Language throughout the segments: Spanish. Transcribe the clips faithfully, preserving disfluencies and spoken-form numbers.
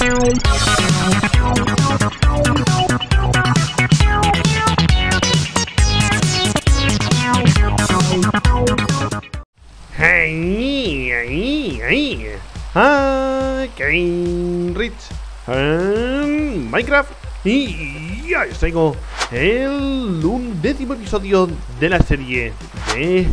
Ahí, ahí, ahí. Ah, Kane Rich en Minecraft. Y ya os traigo el undécimo episodio de la serie de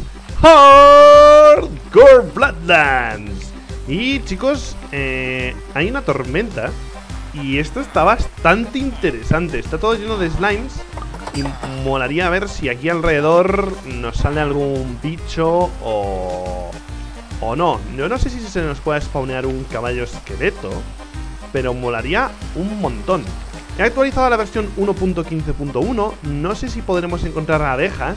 Hardcore Bloodlands. Y chicos, eh, hay una tormenta y esto está bastante interesante. Está todo lleno de slimes y molaría ver si aquí alrededor nos sale algún bicho o, o no. Yo no sé si se nos puede spawnear un caballo esqueleto, pero molaría un montón. He actualizado la versión uno punto quince punto uno. No sé si podremos encontrar abejas.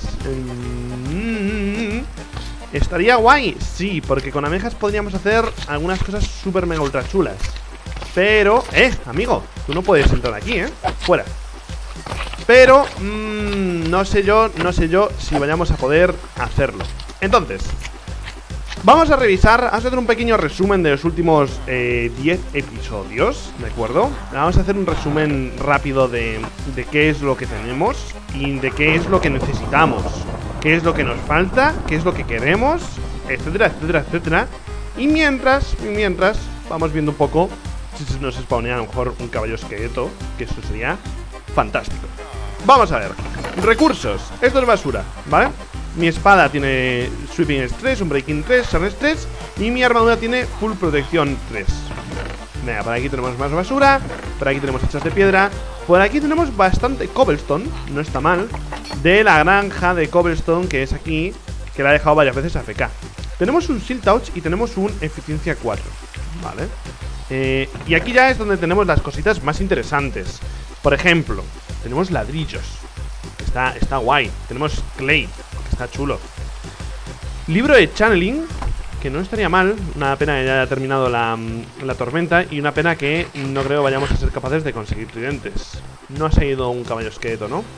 Mm, estaría guay, sí, porque con abejas podríamos hacer algunas cosas súper mega ultra chulas. Pero, eh, amigo, tú no puedes entrar aquí, eh, fuera. Pero, mmm, no sé yo, no sé yo si vayamos a poder hacerlo. Entonces, vamos a revisar, vamos a hacer un pequeño resumen de los últimos eh, diez episodios, ¿de acuerdo? Vamos a hacer un resumen rápido de, de qué es lo que tenemos y de qué es lo que necesitamos, qué es lo que nos falta, qué es lo que queremos, etcétera, etcétera, etcétera. Y mientras, y mientras, vamos viendo un poco si se nos spawnea a lo mejor un caballo esqueleto, que eso sería fantástico. Vamos a ver, recursos, esto es basura, ¿vale? Mi espada tiene Sweeping tres, un Breaking tres, Charge tres y mi armadura tiene Full Protección tres. Venga, por aquí tenemos más basura, por aquí tenemos hachas de piedra, por aquí tenemos bastante cobblestone, no está mal, de la granja de cobblestone que es aquí, que la he dejado varias veces A F K. Tenemos un Shield Touch y tenemos un Eficiencia cuatro, ¿vale? Eh, y aquí ya es donde tenemos las cositas más interesantes. Por ejemplo, tenemos ladrillos, que está, está guay. Tenemos clay, que está chulo. Libro de channeling, que no estaría mal. Una pena que ya haya terminado la, la tormenta. Y una pena que no creo vayamos a ser capaces de conseguir tridentes. No ha salido un caballo esqueleto, ¿no?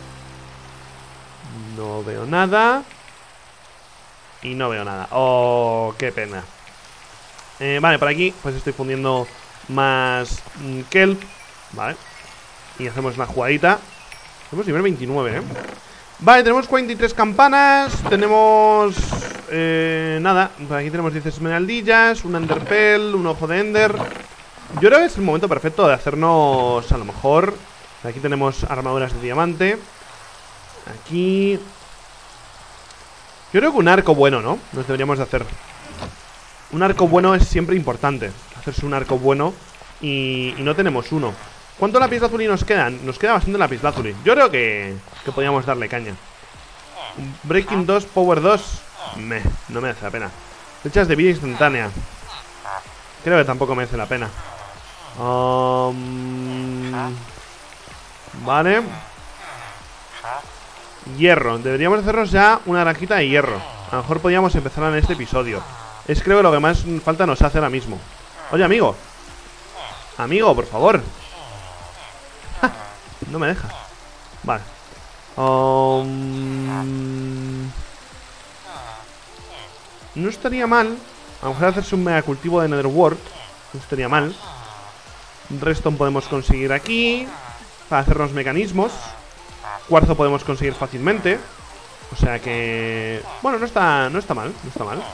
No veo nada. Y no veo nada. Oh, qué pena. eh, Vale, por aquí pues estoy fundiendo más mm, kelp, vale. Y hacemos una jugadita. Tenemos nivel veintinueve, ¿eh? Vale, tenemos cuarenta y tres campanas. Tenemos... Eh, nada, por aquí tenemos diez esmeraldillas, un enderpearl, un ojo de ender. Yo creo que es el momento perfecto de hacernos, a lo mejor... Aquí tenemos armaduras de diamante. Aquí... Yo creo que un arco bueno, ¿no? Nos deberíamos de hacer. Un arco bueno es siempre importante. Hacerse un arco bueno. Y, y no tenemos uno. ¿Cuánto lapislázuli nos quedan? Nos queda bastante lapislázuli. Yo creo que, que podríamos darle caña. Breaking dos, Power dos. Meh, no merece la pena. Flechas de vida instantánea. Creo que tampoco merece la pena. um, Vale. Hierro. Deberíamos hacernos ya una granjita de hierro. A lo mejor podríamos empezar en este episodio. Es creo que lo que más falta nos hace ahora mismo. Oye, amigo. Amigo, por favor. ¡Ja! No me deja. Vale. um, No estaría mal. A lo mejor hacerse un mega cultivo de netherwort. No estaría mal. Redstone podemos conseguir aquí para hacernos mecanismos. Cuarzo podemos conseguir fácilmente. O sea que... Bueno, no está, no está mal. No está mal.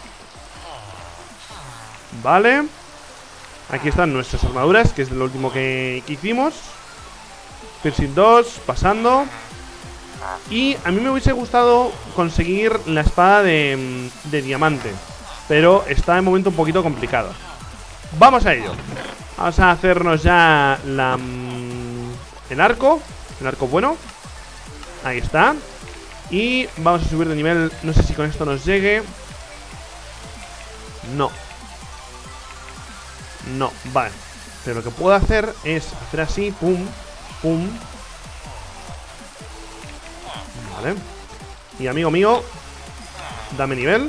Vale. Aquí están nuestras armaduras, que es lo último que, que hicimos. Piercing dos, pasando. Y a mí me hubiese gustado conseguir la espada de, de diamante, pero está de momento un poquito complicado. Vamos a ello. Vamos a hacernos ya la, el arco. El arco bueno. Ahí está. Y vamos a subir de nivel. No sé si con esto nos llegue. No. No, vale. Pero lo que puedo hacer es hacer así, pum, pum. Vale. Y amigo mío, dame nivel.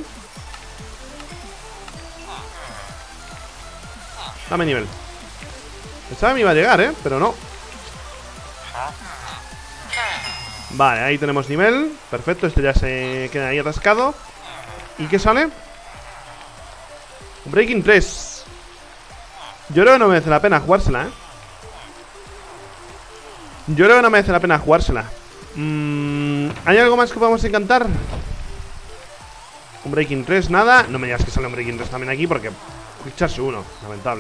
Dame nivel. Pensaba que me iba a llegar, ¿eh? Pero no. Vale, ahí tenemos nivel. Perfecto, este ya se queda ahí atascado. ¿Y qué sale? Breaking tres. Yo creo que no merece la pena jugársela, ¿eh? Yo creo que no merece la pena jugársela. mm, ¿Hay algo más que podamos encantar? Un Breaking tres, nada. No me digas que sale un Breaking tres también aquí, porque echarse uno, lamentable.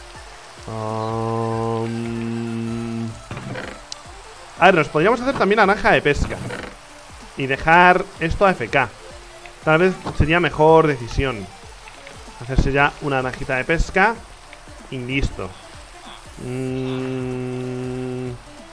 um... A ver, nos podríamos hacer también la granja de pesca y dejar esto a F K. Tal vez sería mejor decisión hacerse ya una granjita de pesca y listo. mm...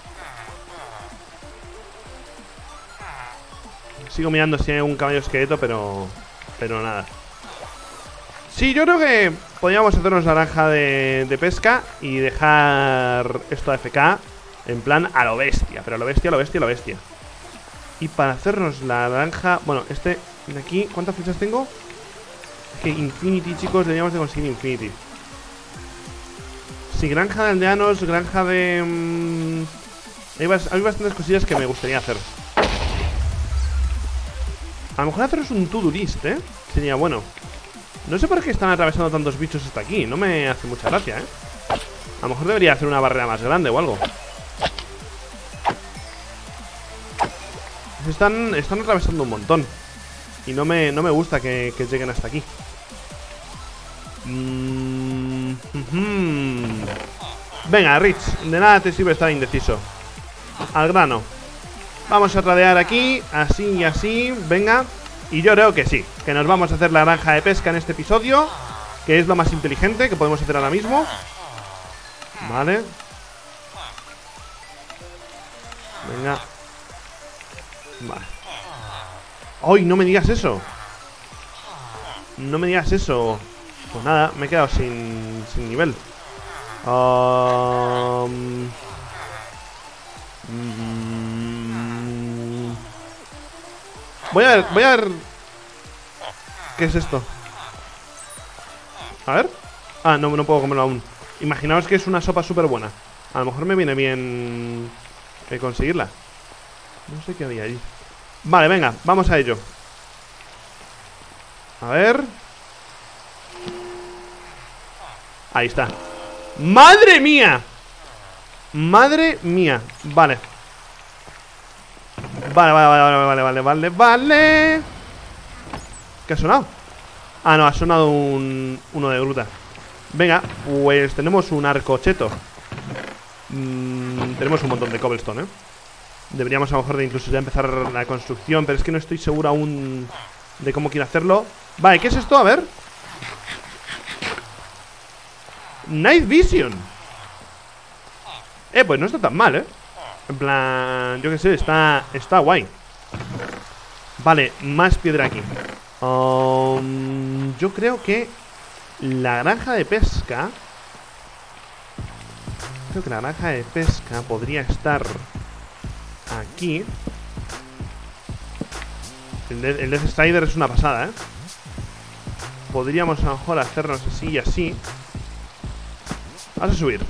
Sigo mirando si hay un caballo esqueleto, pero Pero nada. Sí, yo creo que podríamos hacernos la granja de, de pesca y dejar esto a F K en plan a lo bestia. Pero a lo bestia, a lo bestia, a lo bestia. Y para hacernos la granja... Bueno, este de aquí... ¿Cuántas flechas tengo? Es que Infinity, chicos, deberíamos de conseguir Infinity. Sí, granja de aldeanos, granja de... Mmm, hay, bas hay bastantes cosillas que me gustaría hacer. A lo mejor haceros un to-do list, ¿eh? Sería bueno. No sé por qué están atravesando tantos bichos hasta aquí. No me hace mucha gracia, ¿eh? A lo mejor debería hacer una barrera más grande o algo. Están, están atravesando un montón. Y no me, no me gusta que, que lleguen hasta aquí. mm, mm-hmm. Venga, Rich, de nada te sirve estar indeciso. Al grano. Vamos a tradear aquí, así y así. Venga. Y yo creo que sí, que nos vamos a hacer la granja de pesca en este episodio, que es lo más inteligente que podemos hacer ahora mismo. Vale. Venga. Vale. ¡Ay, no me digas eso! No me digas eso. Pues nada, me he quedado sin, sin nivel. Um... Mm... Voy a ver, voy a ver. ¿Qué es esto? A ver. Ah, no, no puedo comerlo aún. Imaginaos que es una sopa súper buena. A lo mejor me viene bien eh, conseguirla. No sé qué había allí. Vale, venga, vamos a ello. A ver. Ahí está. ¡Madre mía! ¡Madre mía! Vale. Vale, vale, vale, vale, vale, vale, vale. ¿Qué ha sonado? Ah, no, ha sonado un... uno de gruta. Venga, pues tenemos un arcocheto. mm, Tenemos un montón de cobblestone, ¿eh? Deberíamos a lo mejor de incluso ya empezar la construcción, pero es que no estoy seguro aún de cómo quiero hacerlo. Vale, ¿qué es esto? A ver. Night Vision. Eh, pues no está tan mal, ¿eh? En plan, yo qué sé, está, está guay. Vale, más piedra aquí. um, Yo creo que la granja de pesca Creo que la granja de pesca podría estar aquí. El, de, el Death Strider es una pasada, ¿eh? Podríamos a lo mejor hacernos así y así. Vamos a subir.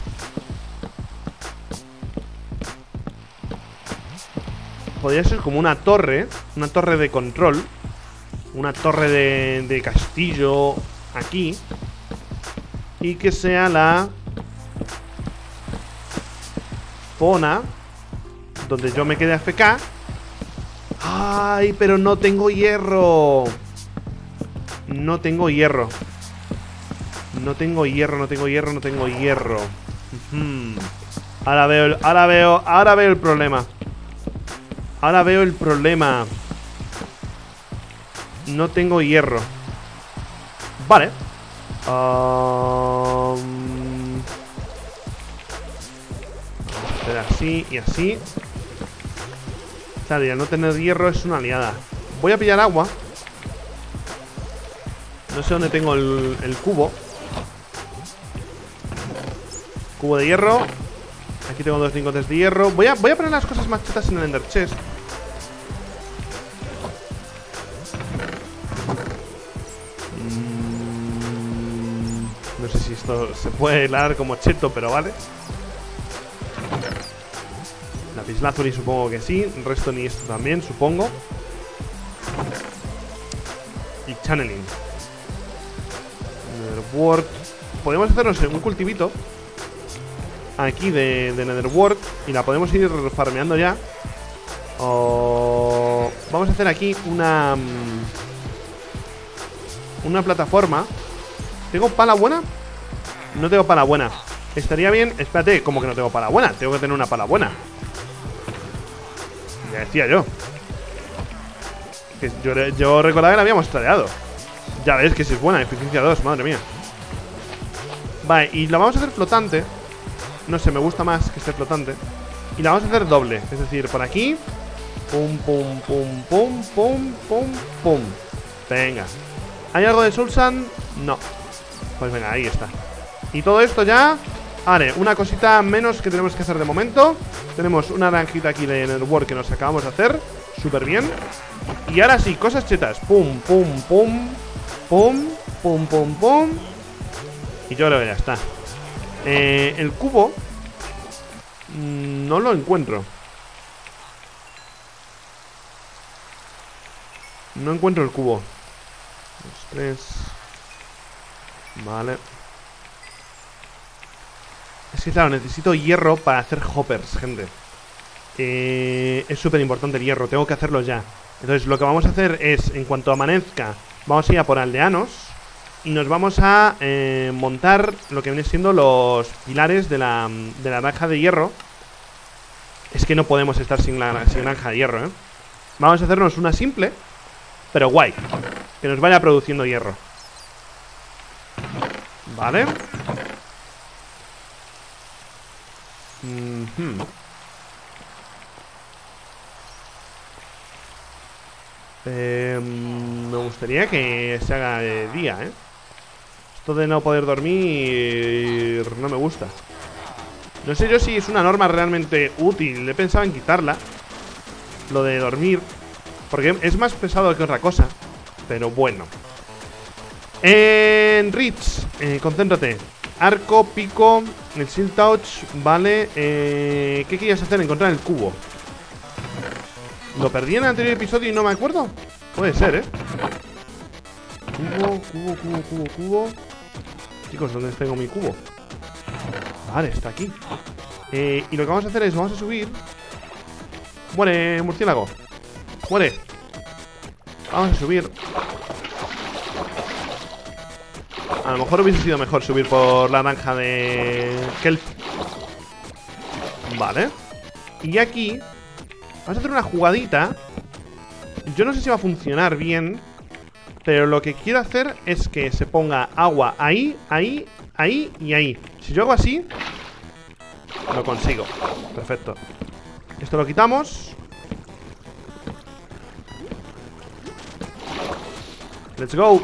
Podría ser como una torre. Una torre de control. Una torre de, de castillo aquí. Y que sea la zona donde yo me quede A F K. ¡Ay! Pero no tengo hierro. No tengo hierro. No tengo hierro, no tengo hierro, no tengo hierro. uh-huh. Ahora veo, ahora veo, ahora veo el problema. Ahora veo el problema. No tengo hierro. Vale. um... Vamos a hacer así y así. Claro, y al no tener hierro es una liada. Voy a pillar agua. No sé dónde tengo el, el cubo. Cubo de hierro. Aquí tengo dos lingotes de hierro. Voy a, voy a poner las cosas más chetas en el Ender Chest. mm, No sé si esto se puede helar como cheto, pero vale. Lapislázuli supongo que sí. El resto ni esto también, supongo. Y channeling. Word. Podemos hacernos un cultivito. aquí de, de Netherwork y la podemos ir farmeando ya. O... Vamos a hacer aquí una... Una plataforma. ¿Tengo pala buena? No tengo pala buena. Estaría bien... Espérate, como que no tengo pala buena. Tengo que tener una pala buena. Ya decía yo. Que yo, yo recordaba que la habíamos tradeado. Ya ves que si es buena, eficiencia dos, madre mía. Vale, y la vamos a hacer flotante. No sé, me gusta más que esté flotante. Y la vamos a hacer doble, es decir, por aquí. Pum, pum, pum, pum, pum, pum, pum. Venga. ¿Hay algo de Soul Sand? No. Pues venga, ahí está. Y todo esto ya... Vale, una cosita menos que tenemos que hacer de momento. Tenemos una naranjita aquí de Netherwork que nos acabamos de hacer. Súper bien. Y ahora sí, cosas chetas. Pum, pum, pum. Pum, pum, pum, pum. Y yo creo que ya está. eh, El cubo mmm, no lo encuentro. No encuentro el cubo. Dos, tres. Vale. Es que claro, necesito hierro para hacer hoppers, gente. eh, Es súper importante el hierro, tengo que hacerlo ya. Entonces lo que vamos a hacer es, en cuanto amanezca, vamos a ir a por aldeanos y nos vamos a eh, montar lo que viene siendo los pilares de la, de la granja de hierro. Es que no podemos estar sin la sin granja de hierro, ¿eh? Vamos a hacernos una simple, pero guay, que nos vaya produciendo hierro. Vale. Mm-hmm. eh, Me gustaría que se haga de día, ¿eh? Esto de no poder dormir no me gusta. No sé yo si es una norma realmente útil. He pensado en quitarla, lo de dormir, porque es más pesado que otra cosa. Pero bueno. En Rich, eh, concéntrate. Arco, pico, el Shield Touch, vale. eh, ¿Qué querías hacer? Encontrar el cubo. ¿Lo perdí en el anterior episodio y no me acuerdo? Puede ser, ¿eh? Cubo, cubo, cubo, cubo, cubo. Chicos, ¿dónde tengo mi cubo? Vale, está aquí. eh, Y lo que vamos a hacer es, vamos a subir. Muere, murciélago. Muere. Vamos a subir. A lo mejor hubiese sido mejor subir por la granja de Kelp. Vale. Y aquí vamos a hacer una jugadita. Yo no sé si va a funcionar bien, pero lo que quiero hacer es que se ponga agua ahí, ahí, ahí y ahí. Si yo hago así, lo consigo. Perfecto. Esto lo quitamos. Let's go.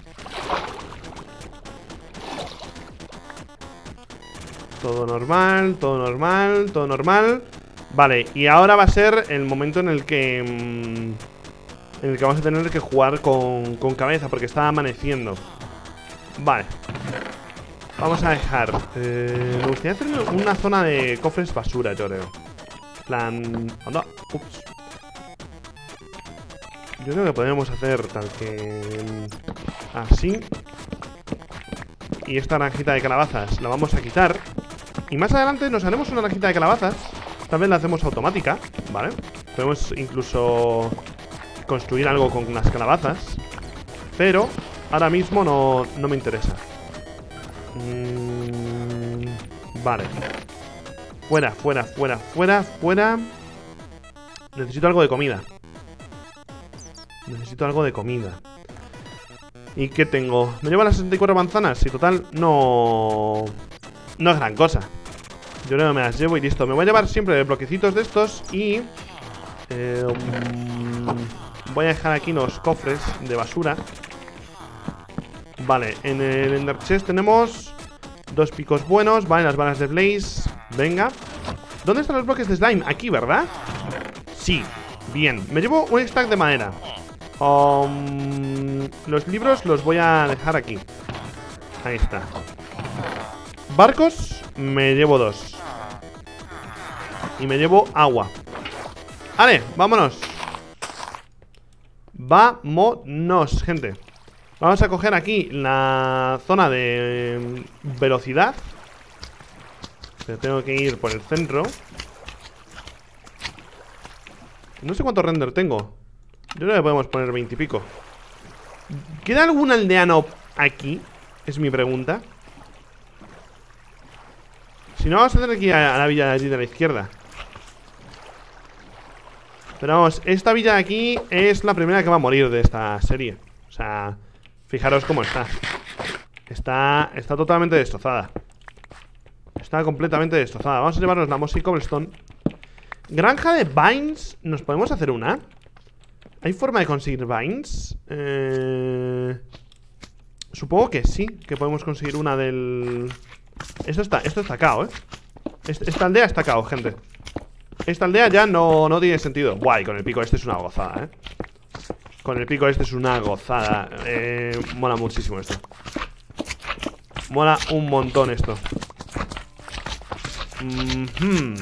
Todo normal, todo normal, todo normal. Vale, y ahora va a ser el momento en el que mmm, en el que vamos a tener que jugar con, con cabeza, porque está amaneciendo. Vale. Vamos a dejar eh, me gustaría hacer una zona de cofres basura, yo creo. Plan... Anda, ups. Yo creo que podemos hacer tal que... así. Y esta naranjita de calabazas la vamos a quitar. Y más adelante nos haremos una naranjita de calabazas. Tal vez la hacemos automática, ¿vale? Podemos incluso construir algo con unas calabazas, pero ahora mismo no, no me interesa. mm, Vale. Fuera, fuera, fuera, fuera, fuera. Necesito algo de comida. Necesito algo de comida. ¿Y qué tengo? ¿Me llevo las sesenta y cuatro manzanas? Y total, no... no es gran cosa. Yo creo que me las llevo y listo. Me voy a llevar siempre bloquecitos de estos. Y... Eh, um, voy a dejar aquí los cofres de basura. Vale, en el Ender Chest tenemos dos picos buenos. Vale, las balas de Blaze. Venga. ¿Dónde están los bloques de slime? Aquí, ¿verdad? Sí, bien. Me llevo un stack de madera. Um, los libros los voy a dejar aquí. Ahí está. Barcos, me llevo dos. Y me llevo agua. Vale, vámonos. Vámonos, gente. Vamos a coger aquí la zona de velocidad. Pero tengo que ir por el centro. No sé cuánto render tengo. Yo creo que podemos poner veinte y pico. ¿Queda algún aldeano aquí? Es mi pregunta. Si no, vamos a tener que ir a la villa de allí de la izquierda. Pero vamos, esta villa de aquí es la primera que va a morir de esta serie. O sea, fijaros cómo está. Está, está totalmente destrozada. Está completamente destrozada. Vamos a llevarnos la Mossy Cobblestone. Granja de vines. ¿Nos podemos hacer una? ¿Hay forma de conseguir vines? Eh... Supongo que sí, que podemos conseguir una del... Esto está, esto está cao, ¿eh? Esta aldea está cao, gente. Esta aldea ya no, no tiene sentido. Guay, con el pico este es una gozada, ¿eh? Con el pico este es una gozada. eh, Mola muchísimo esto. Mola un montón esto. mm-hmm.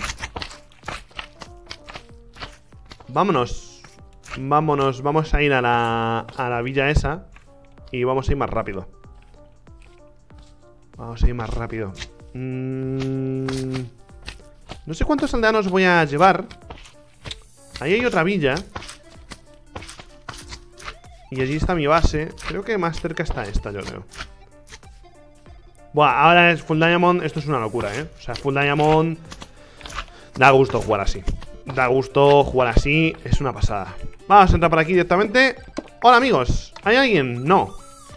Vámonos. Vámonos, vamos a ir a la, a la villa esa. Y vamos a ir más rápido. Vamos a ir más rápido. mm, No sé cuántos aldeanos voy a llevar. Ahí hay otra villa. Y allí está mi base. Creo que más cerca está esta, yo creo. Buah, ahora es Full Diamond. Esto es una locura, ¿eh? O sea, Full Diamond da gusto jugar así. Da gusto jugar así. Es una pasada. Vamos a entrar por aquí directamente. Hola, amigos. ¿Hay alguien? No.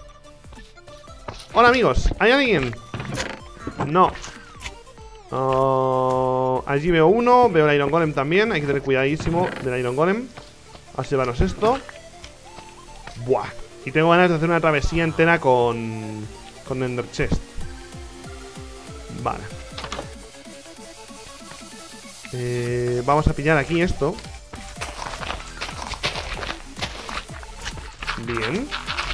Hola, amigos. ¿Hay alguien? No. uh, Allí veo uno. Veo el Iron Golem también. Hay que tener cuidadísimo del Iron Golem. Vamos a llevarnos esto. Buah. Y tengo ganas de hacer una travesía entera con Con Ender Chest. Vale. eh, Vamos a pillar aquí esto. Bien.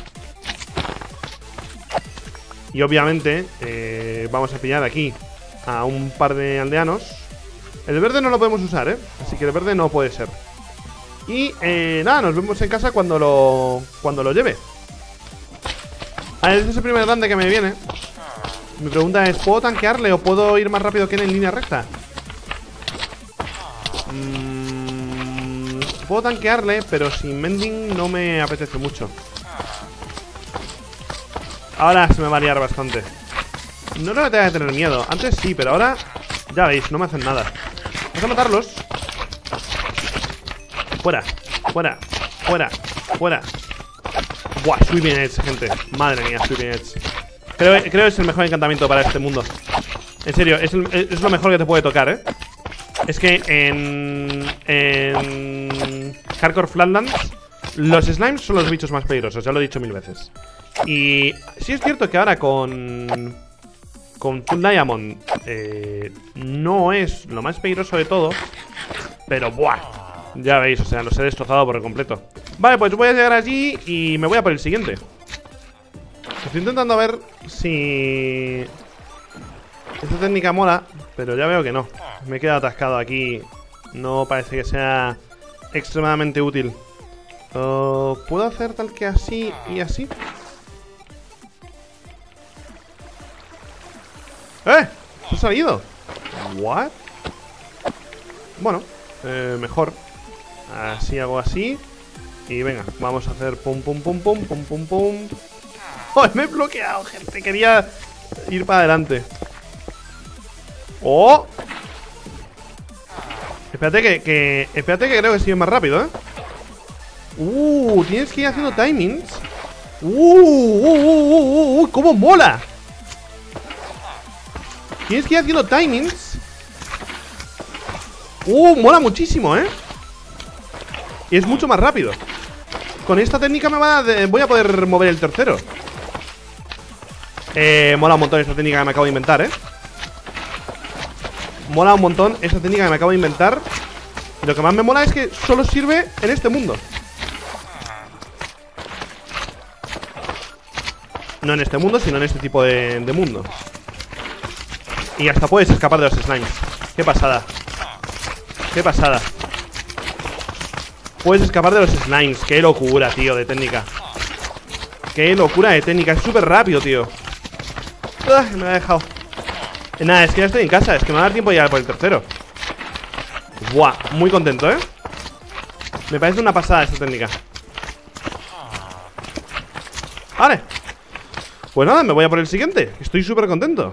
Y obviamente eh, vamos a pillar aquí a un par de aldeanos. El verde no lo podemos usar, ¿eh? Así que el verde no puede ser. Y eh, nada, nos vemos en casa cuando lo Cuando lo lleve. A ver, este es el primer grande que me viene. Mi pregunta es, ¿puedo tanquearle o puedo ir más rápido que él en línea recta? Mm, puedo tanquearle, pero sin mending no me apetece mucho. Ahora se me va a liar bastante. No creo que tenga que tener miedo. Antes sí, pero ahora ya veis, no me hacen nada. Vamos a matarlos. Fuera, fuera, fuera, fuera. Buah, Sweeping Edge, gente. Madre mía, Sweeping Edge. Creo, creo que es el mejor encantamiento para este mundo. En serio, es, el, es lo mejor que te puede tocar, ¿eh? Es que en... En... Hardcore Flatlands los slimes son los bichos más peligrosos, ya lo he dicho mil veces. Y sí es cierto que ahora con... Con Full Diamond eh, no es lo más peligroso de todo. Pero buah, ya veis, o sea, los he destrozado por completo. Vale, pues voy a llegar allí y me voy a por el siguiente. Estoy intentando ver si... Esta técnica mola, pero ya veo que no. Me he quedado atascado aquí. No parece que sea extremadamente útil. uh, ¿Puedo hacer tal que así y así? ¡Eh! ¿Se ha salido? ¿What? Bueno, eh, mejor. Así hago así. Y venga, vamos a hacer pum pum pum pum pum pum pum. ¡Oh! Me he bloqueado, gente. Quería ir para adelante. ¡Oh! Espérate que, que... Espérate que creo que sigue más rápido, ¿eh? ¡Uh! Tienes que ir haciendo timings. ¡Uh! ¡Uh! ¡Uh! ¡Uh! ¡Uh! ¡Cómo mola! Tienes que ir haciendo timings. ¡Uh! Mola muchísimo, ¿eh? Y es mucho más rápido. Con esta técnica me va a, voy a poder mover el tercero. Eh, mola un montón esta técnica que me acabo de inventar, ¿eh? Mola un montón esta técnica que me acabo de inventar. Y lo que más me mola es que solo sirve en este mundo. No en este mundo, sino en este tipo de, de mundo. Y hasta puedes escapar de los slimes. Qué pasada. Qué pasada. Puedes escapar de los slimes. Qué locura, tío, de técnica. Qué locura de técnica. Es súper rápido, tío. Ah, me ha dejado. Nada, es que ya estoy en casa. Es que me va a dar tiempo de llegar por el tercero. Buah, muy contento, ¿eh? Me parece una pasada esta técnica. Vale. Pues nada, me voy a por el siguiente. Estoy súper contento.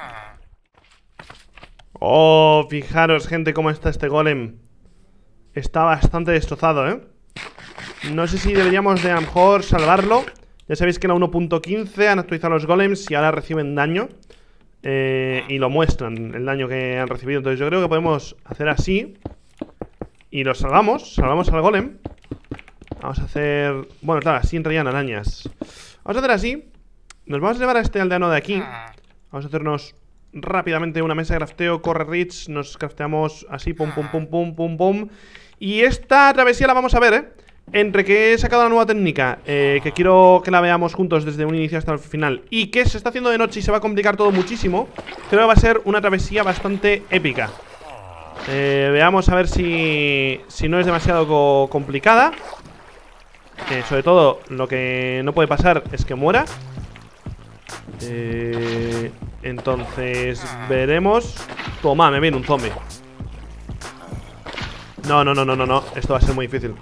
Oh, fijaros, gente, cómo está este golem. Está bastante destrozado, ¿eh? No sé si deberíamos de a lo mejor salvarlo. Ya sabéis que en la uno punto quince han actualizado los golems y ahora reciben daño. Eh, y lo muestran, el daño que han recibido. Entonces yo creo que podemos hacer así. Y lo salvamos, salvamos al golem. Vamos a hacer... Bueno, claro, así entrarían arañas. Vamos a hacer así. Nos vamos a llevar a este aldeano de aquí. Vamos a hacernos rápidamente una mesa de crafteo. Corre Rich, nos crafteamos así, pum, pum, pum, pum, pum, pum. Y esta travesía la vamos a ver, ¿eh? Entre que he sacado la nueva técnica, eh, que quiero que la veamos juntos desde un inicio hasta el final, y que se está haciendo de noche y se va a complicar todo muchísimo, creo que va a ser una travesía bastante épica. eh, Veamos a ver si, si no es demasiado co complicada. eh, Sobre todo, lo que no puede pasar es que muera. eh, Entonces, veremos. Toma, me viene un zombie. No, no, no, no, no, no. Esto va a ser muy difícil.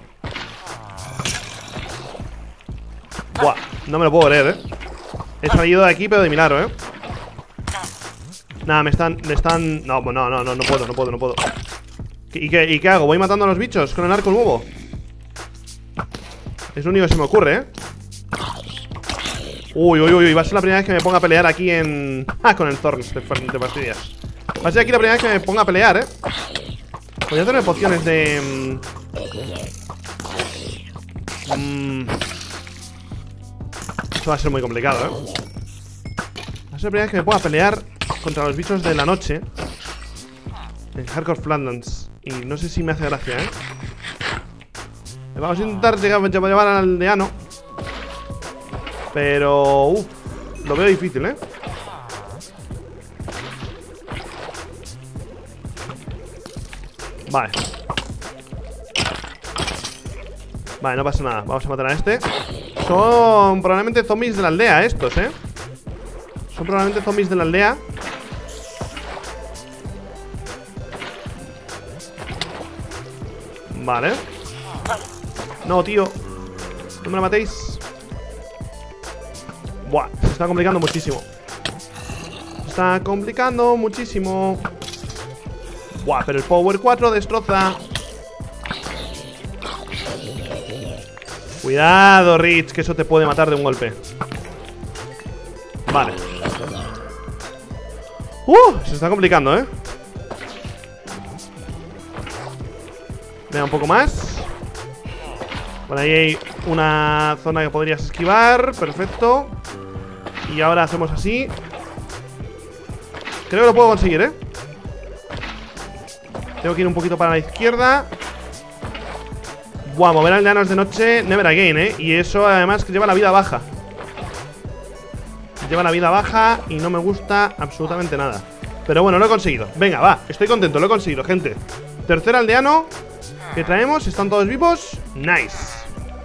Buah, no me lo puedo creer, eh. He salido de aquí, pero de milagro, eh. Nada, me están, me están... No, no, no, no, no puedo, no puedo, no puedo. ¿Y qué, ¿Y qué hago? ¿Voy matando a los bichos con el arco nuevo? Es lo único que se me ocurre, eh. Uy, uy, uy, va a ser la primera vez que me ponga a pelear aquí en... Ah, con el Thorns, te, te fastidias. Va a ser aquí la primera vez que me ponga a pelear, eh. Voy a tener pociones de... Mmm... Esto va a ser muy complicado, ¿eh? Va a ser la primera vez que me pueda pelear contra los bichos de la noche en Hardcore Flatlands. Y no sé si me hace gracia, ¿eh? Vamos a intentar llegar, llevar al aldeano. Pero... Uf, lo veo difícil, ¿eh? Vale. Vale, no pasa nada. Vamos a matar a este. Son probablemente zombies de la aldea estos, ¿eh? Son probablemente zombies de la aldea. Vale. No, tío. No me la matéis. Buah, se está complicando muchísimo. Se está complicando muchísimo. Buah, pero el Power cuatro destroza. Cuidado, Rich, que eso te puede matar de un golpe. Vale. Uh, se está complicando, ¿eh? Venga, un poco más. Por ahí hay una zona que podrías esquivar. Perfecto. Y ahora hacemos así. Creo que lo puedo conseguir, ¿eh? Tengo que ir un poquito para la izquierda. Buah, mover aldeanos de noche, never again, ¿eh? Y eso además que lleva la vida baja. Lleva la vida baja y no me gusta absolutamente nada. Pero bueno, lo he conseguido. Venga, va, estoy contento, lo he conseguido, gente. Tercer aldeano que traemos, ¿están todos vivos? Nice.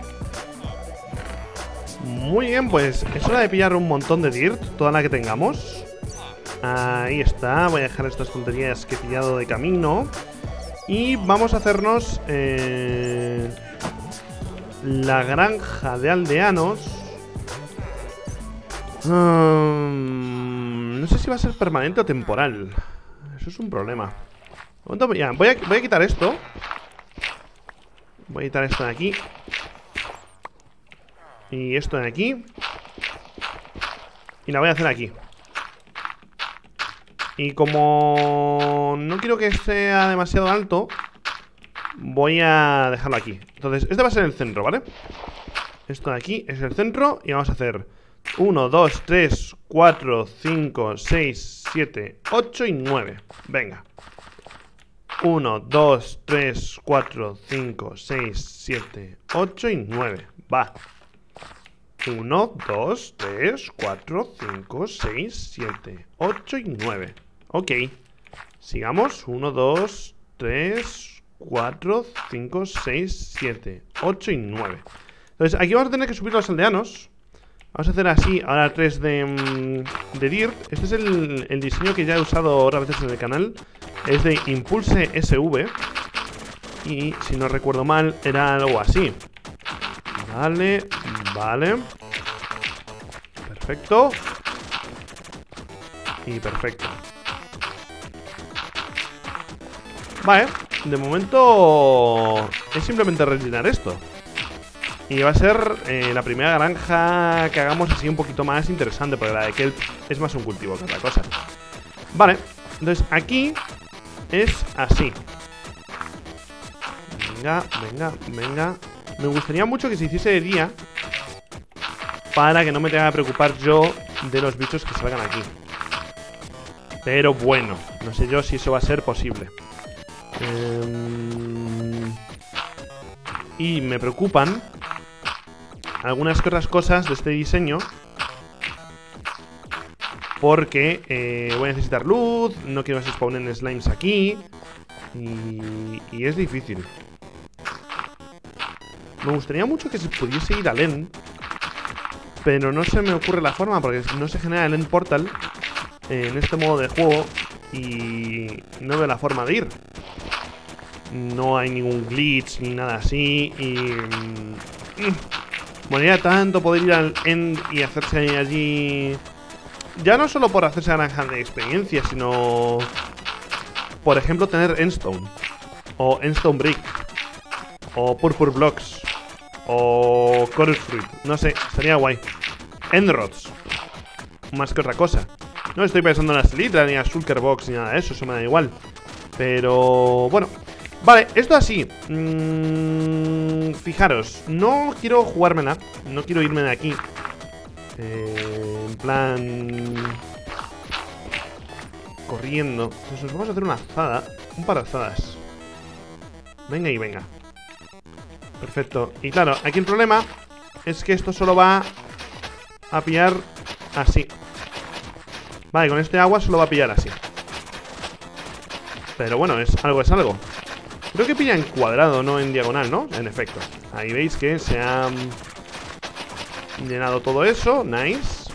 Muy bien, pues es hora de pillar un montón de dirt, toda la que tengamos. Ahí está, voy a dejar estas tonterías que he pillado de camino. Y vamos a hacernos eh, la granja de aldeanos. um, No sé si va a ser permanente o temporal. Eso es un problema. Ya, voy, a, voy a quitar esto. Voy a quitar esto de aquí. Y esto de aquí. Y la voy a hacer aquí. Y como no quiero que sea demasiado alto, voy a dejarlo aquí. Entonces, este va a ser el centro, ¿vale? Esto de aquí es el centro. Y vamos a hacer uno, dos, tres, cuatro, cinco, seis, siete, ocho y nueve. Venga. uno, dos, tres, cuatro, cinco, seis, siete, ocho y nueve. Va. uno, dos, tres, cuatro, cinco, seis, siete, ocho y nueve. Ok. Sigamos. uno, dos, tres, cuatro, cinco, seis, siete, ocho y nueve. Entonces aquí vamos a tener que subir los aldeanos. Vamos a hacer así, ahora tres de, de Dirt. Este es el, el diseño que ya he usado otras veces en el canal. Es de Impulse S V. Y si no recuerdo mal, era algo así. Vale, vale. Perfecto. Y perfecto. Vale, de momento es simplemente rellenar esto. Y va a ser eh, la primera granja que hagamos así un poquito más interesante, porque la de Kelp es más un cultivo que otra cosa. Vale, entonces aquí es así. Venga, venga, venga. Me gustaría mucho que se hiciese de día, para que no me tenga que preocupar yo de los bichos que salgan aquí. Pero bueno, no sé yo si eso va a ser posible. eh, Y me preocupan algunas otras cosas de este diseño, porque eh, voy a necesitar luz. No quiero que se spawnen slimes aquí. Y, y es difícil. Me gustaría mucho que se pudiese ir al End, pero no se me ocurre la forma, porque no se genera el End Portal en este modo de juego. Y no veo la forma de ir. No hay ningún glitch ni nada así. Y... Mm, molaría tanto poder ir al End y hacerse allí... Ya no solo por hacerse granja de experiencia, sino... Por ejemplo, tener Endstone. O Endstone Brick. O Purple Blocks. O Chorus Fruit. No sé, sería guay. Endrods. Más que otra cosa. No estoy pensando en la Elytra, ni a Shulker Box, ni nada de eso. Eso me da igual. Pero... bueno. Vale, esto así. mm, Fijaros, no quiero jugármela. No quiero irme de aquí. eh, En plan... corriendo. Entonces vamos a hacer una azada. Un par de azadas. Venga y venga. Perfecto. Y claro, aquí el problema es que esto solo va a pillar así. Vale, con este agua solo va a pillar así. Pero bueno, es algo es algo. Creo que pilla en cuadrado, no en diagonal, ¿no? En efecto. Ahí veis que se ha llenado todo eso. Nice.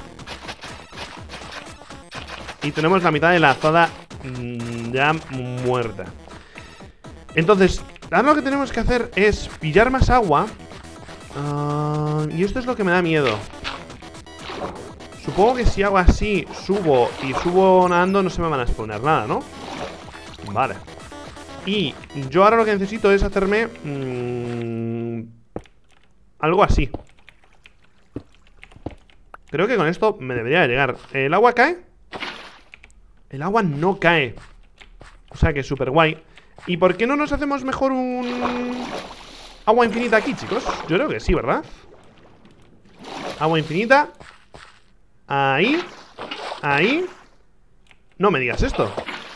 Y tenemos la mitad de la azada mmm, ya muerta. Entonces, ahora lo que tenemos que hacer es pillar más agua. uh, Y esto es lo que me da miedo. Supongo que si hago así, subo y subo nadando, no se me van a spawnar nada, ¿no? Vale. Y yo ahora lo que necesito es hacerme mmm, algo así. Creo que con esto me debería de llegar. ¿El agua cae? El agua no cae. O sea que es súper guay. ¿Y por qué no nos hacemos mejor un... agua infinita aquí, chicos? Yo creo que sí, ¿verdad? Agua infinita. Ahí. Ahí. No me digas esto.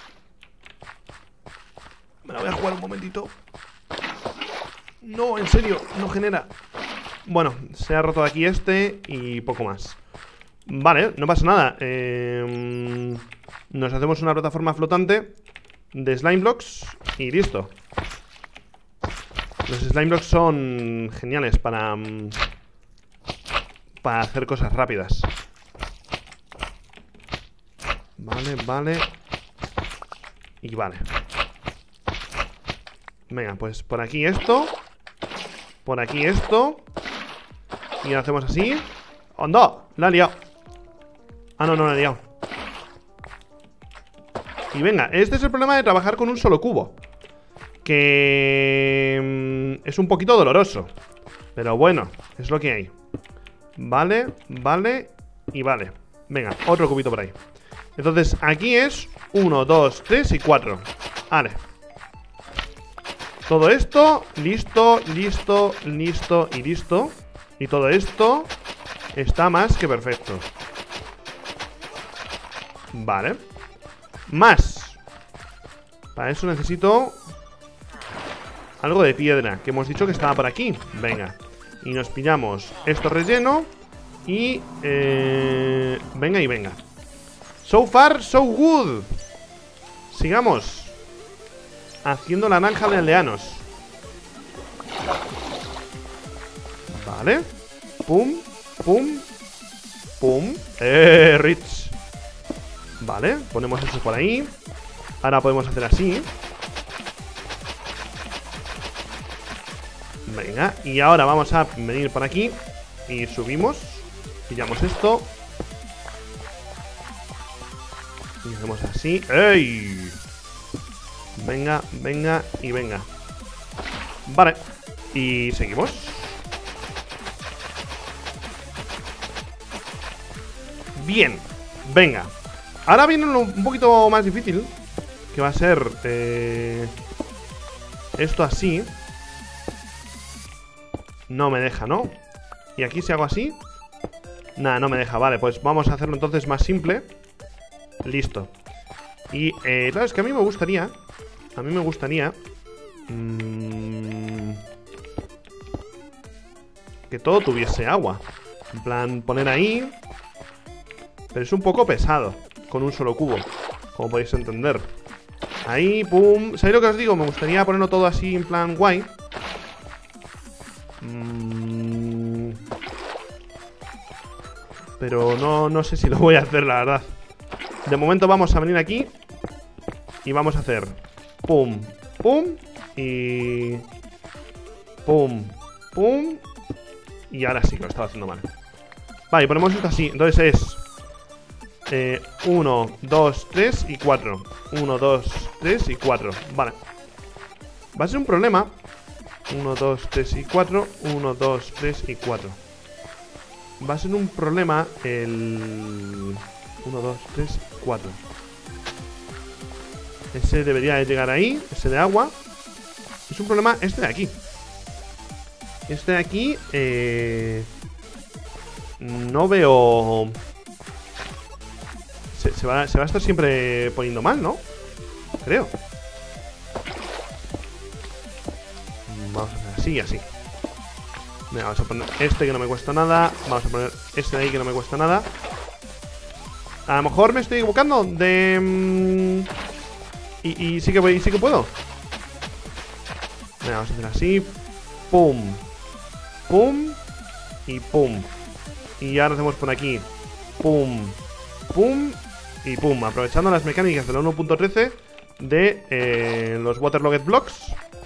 Me la voy a jugar un momentito. No, en serio, no genera. Bueno, se ha roto aquí este y poco más. Vale, no pasa nada. eh, Nos hacemos una plataforma flotante de slime blocks y listo. Los slime blocks son geniales para Para hacer cosas rápidas. Vale, vale. Y vale. Venga, pues por aquí esto. Por aquí esto. Y lo hacemos así. ¡Anda! La he liado. Ah, no, no la he liado. Y venga, este es el problema de trabajar con un solo cubo, que mmm, es un poquito doloroso, pero bueno, es lo que hay. Vale, vale y vale. Venga, otro cubito por ahí. Entonces aquí es uno, dos, tres y cuatro. Vale. Todo esto, listo, listo, listo y listo. Y todo esto está más que perfecto. Vale. Más. Para eso necesito algo de piedra, que hemos dicho que estaba por aquí. Venga. Y nos pillamos esto relleno. Y eh, venga y venga. So far, so good. Sigamos haciendo la granja de aldeanos. Vale. Pum, pum Pum. Eh, Rich. Vale, ponemos eso por ahí. Ahora podemos hacer así. Venga, y ahora vamos a venir por aquí y subimos. Pillamos esto y hacemos así. ¡Ey! Venga, venga y venga. Vale, y seguimos. Bien, venga. Ahora viene uno un poquito más difícil, que va a ser eh, esto así. No me deja, ¿no? Y aquí si hago así. Nada, no me deja, vale, pues vamos a hacerlo entonces más simple. Listo. Y eh, claro, es que a mí me gustaría A mí me gustaría mmm, que todo tuviese agua. En plan, poner ahí. Pero es un poco pesado con un solo cubo, como podéis entender. Ahí, pum. ¿Sabéis lo que os digo? Me gustaría ponerlo todo así en plan guay. mm, Pero no, no sé si lo voy a hacer, la verdad. De momento vamos a venir aquí y vamos a hacer pum, pum y pum, pum. Y ahora sí que lo estaba haciendo mal. Vale, ponemos esto así. Entonces es eh, uno, dos, tres y cuatro. uno, dos, tres y cuatro. Vale. Va a ser un problema. uno, dos, tres y cuatro. uno, dos, tres y cuatro. Va a ser un problema el uno, dos, tres, cuatro. Ese debería de llegar ahí. Ese de agua. Es un problema este de aquí. Este de aquí eh, no veo. Se, se, va, se va a estar siempre poniendo mal, ¿no? Creo. Vamos a hacer así y así. Venga, vamos a poner este que no me cuesta nada. Vamos a poner este de ahí que no me cuesta nada. A lo mejor me estoy equivocando de... Mm, y, y sí que voy, sí que puedo. Venga, vamos a hacer así. Pum. Pum. Y pum. Y ahora hacemos por aquí. Pum. Pum. Y pum. Aprovechando las mecánicas de la uno punto trece de eh, los Waterlogged Blocks.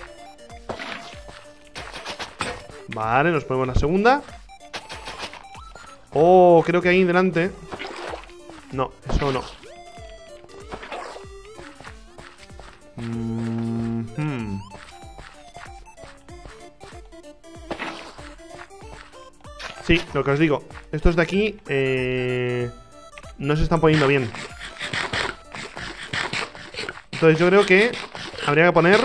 Vale, nos ponemos la segunda. Oh, creo que ahí delante. No, eso no. Mm-hmm. Sí, lo que os digo. Estos de aquí eh, no se están poniendo bien. Entonces yo creo que habría que poner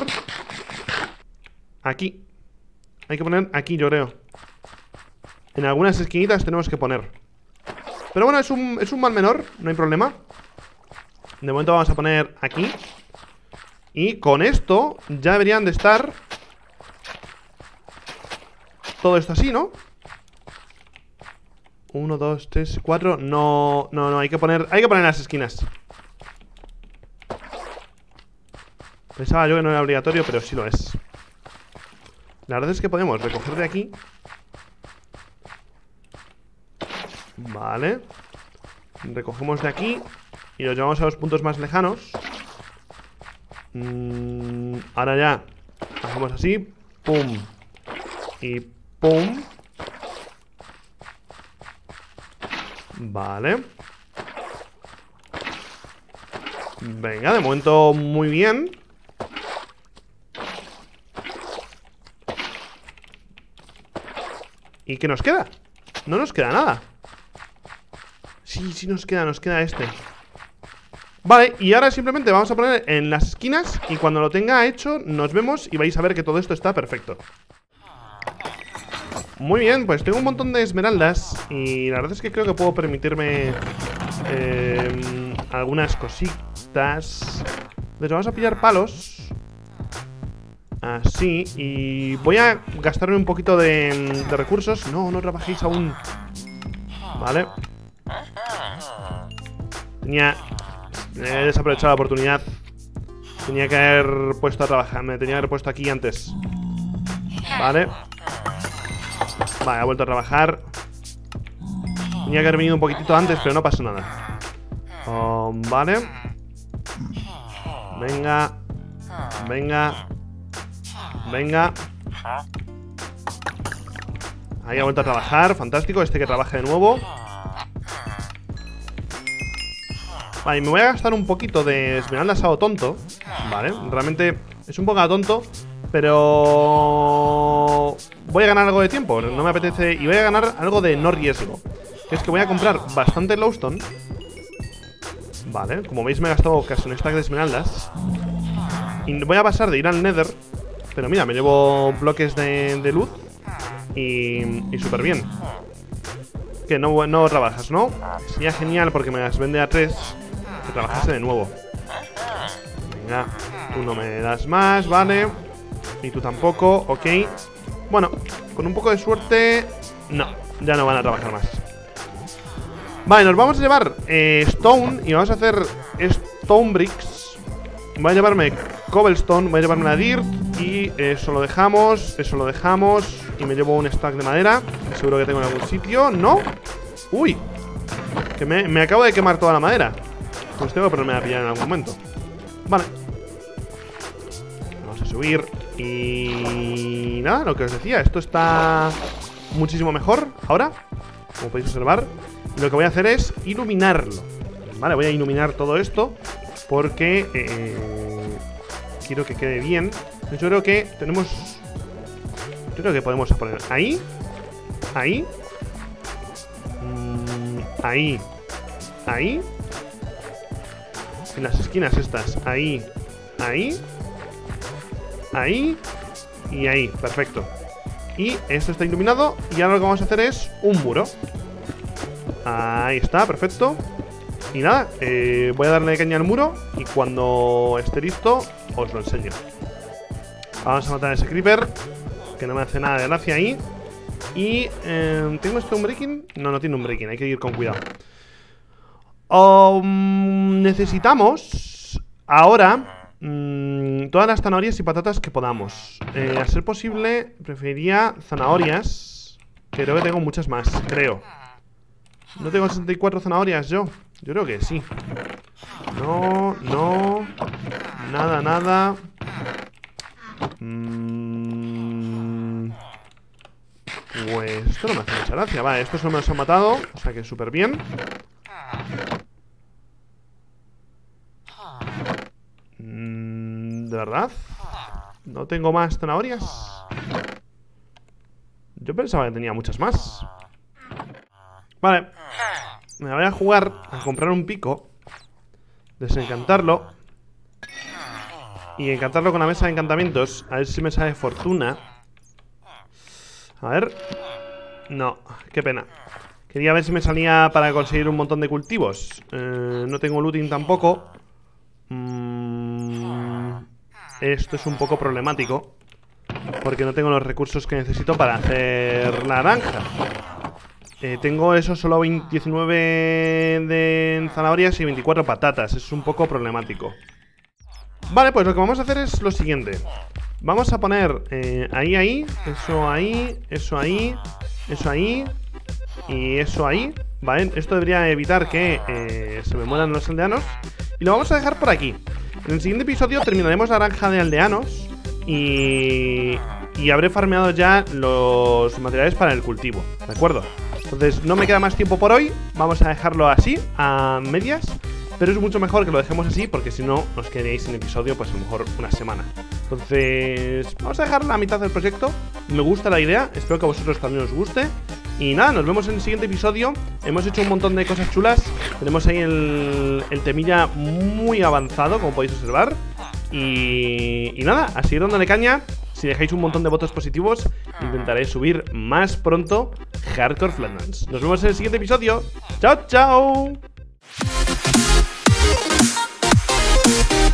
aquí. Hay que poner aquí, yo creo. En algunas esquinitas tenemos que poner. Pero bueno, es un, es un mal menor, no hay problema. De momento vamos a poner aquí. Y con esto ya deberían de estar todo esto así, ¿no? Uno, dos, tres, cuatro. No, no, no, hay que poner. Hay que poner las esquinas. Pensaba yo que no era obligatorio, pero sí lo es. La verdad es que podemos recoger de aquí. Vale. Recogemos de aquí y lo llevamos a los puntos más lejanos. mm, Ahora ya hacemos así. Pum. Y pum. Vale. Venga, de momento muy bien. ¿Y qué nos queda? No nos queda nada. Sí, sí nos queda, nos queda este. Vale, y ahora simplemente vamos a poner en las esquinas. Y cuando lo tenga hecho, nos vemos y vais a ver que todo esto está perfecto. Muy bien, pues tengo un montón de esmeraldas. Y la verdad es que creo que puedo permitirme eh, algunas cositas. Entonces vamos a pillar palos. Así, y voy a gastarme un poquito de, de recursos. No, no trabajéis aún. Vale. Tenía... He desaprovechado la oportunidad. Tenía que haber puesto a trabajar. Me tenía que haber puesto aquí antes. Vale. Vale, ha vuelto a trabajar. Tenía que haber venido un poquitito antes, pero no pasa nada. um, Vale. Venga. Venga. Venga. Ahí ha vuelto a trabajar, fantástico. Este que trabaje de nuevo. Vale, me voy a gastar un poquito de esmeraldas a lo tonto. Vale, realmente es un poco a tonto, pero voy a ganar algo de tiempo, no me apetece. Y voy a ganar algo de no riesgo, que es que voy a comprar bastante glowstone. Vale, como veis me he gastado casi un stack de esmeraldas. Y voy a pasar de ir al Nether. Pero mira, me llevo bloques de, de luz. Y, y súper bien. Que no, no trabajas, ¿no? Sería genial porque me las vende a tres. Que trabajase de nuevo. Venga, tú no me das más, vale. Y tú tampoco, ok. Bueno, con un poco de suerte. No, ya no van a trabajar más. Vale, nos vamos a llevar eh, Stone. Y vamos a hacer Stone Bricks. Voy a llevarme Cobblestone. Voy a llevarme la Dirt. Y eso lo dejamos, eso lo dejamos. Y me llevo un stack de madera. Seguro que tengo en algún sitio, ¿no? Uy, que me, me acabo de quemar toda la madera. Pues tengo que ponerme a pillar en algún momento. Vale. Vamos a subir. Y nada, lo que os decía, esto está muchísimo mejor ahora, como podéis observar. Y lo que voy a hacer es iluminarlo. Vale, voy a iluminar todo esto porque eh, quiero que quede bien. Yo creo que tenemos... Yo creo que podemos poner ahí. Ahí. Mm, ahí. Ahí. En las esquinas estas. Ahí. Ahí. Ahí. Y ahí. Perfecto. Y esto está iluminado. Y ahora lo que vamos a hacer es un muro. Ahí está, perfecto. Y nada, eh, voy a darle caña al muro. Y cuando esté listo os lo enseño. Vamos a matar a ese creeper, que no me hace nada de gracia ahí. Y eh, ¿tengo esto un breaking? No, no tiene un breaking, hay que ir con cuidado. um, Necesitamos ahora mmm, todas las zanahorias y patatas que podamos. eh, A ser posible, preferiría zanahorias. Creo que tengo muchas más, creo. ¿No tengo sesenta y cuatro zanahorias yo? Yo creo que sí. No, no. Nada, nada. Mm, pues esto no me hace mucha gracia. Vale, estos no me los han matado, o sea que súper bien. mm, ¿De verdad? ¿No tengo más zanahorias? Yo pensaba que tenía muchas más. Vale, me voy a jugar a comprar un pico, desencantarlo y encantarlo con la mesa de encantamientos. A ver si me sale fortuna. A ver. No, qué pena. Quería ver si me salía para conseguir un montón de cultivos. eh, No tengo looting tampoco. mm, Esto es un poco problemático, porque no tengo los recursos que necesito para hacer la naranja. eh, Tengo eso, solo diecinueve de zanahorias y veinticuatro patatas. Es un poco problemático. Vale, pues lo que vamos a hacer es lo siguiente. Vamos a poner eh, ahí, ahí, eso ahí, eso ahí, eso ahí y eso ahí. Vale, esto debería evitar que eh, se me mueran los aldeanos. Y lo vamos a dejar por aquí. En el siguiente episodio terminaremos la granja de aldeanos y, y habré farmeado ya los materiales para el cultivo, ¿de acuerdo? Entonces no me queda más tiempo por hoy. Vamos a dejarlo así, a medias. Pero es mucho mejor que lo dejemos así, porque si no os quedaréis sin episodio, pues a lo mejor una semana. Entonces vamos a dejar la mitad del proyecto. Me gusta la idea, espero que a vosotros también os guste. Y nada, nos vemos en el siguiente episodio. Hemos hecho un montón de cosas chulas. Tenemos ahí el, el temilla muy avanzado, como podéis observar. Y, y nada, a seguir dándole caña. Si dejáis un montón de votos positivos, intentaré subir más pronto Hardcore Flatlands. Nos vemos en el siguiente episodio. ¡Chao, chao!